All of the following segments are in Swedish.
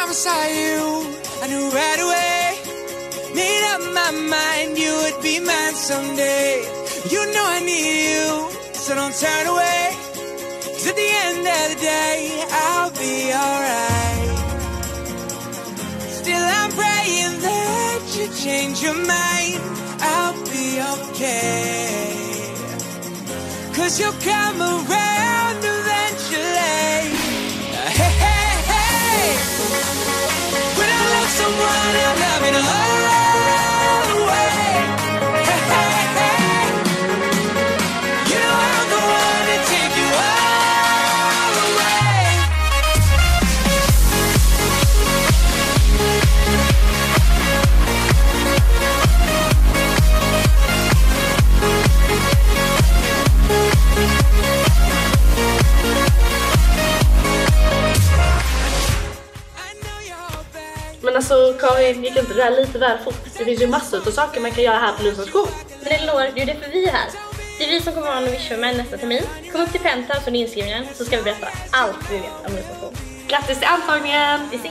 time I saw you, I knew right away. Made up my mind you would be mine someday. You know I need you, so don't turn away. 'Cause at the end of the day, I'll be alright. Still I'm praying that you change your mind. I'll be okay. 'Cause you'll come around eventually. Hey, hey, hey. When I love someone, I'm loving all the way. Hey, hey, hey. You know I'm the one to take you all the way. Men alltså Karin, gick inte det här lite väl fort? Det finns ju massor av saker man kan göra här på Lunds nation. Men Elinor, det är ju därför vi är här. Det är vi som kommer vara en Wishwoman nästa termin. Kom upp till Penthouse och inskrivningen så ska vi berätta allt vi vet om Lunds nation. Grattis till antagningen! Vi ses!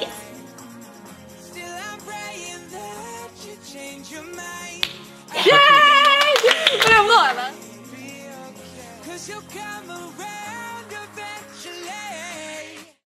Yay! Var det bra eller?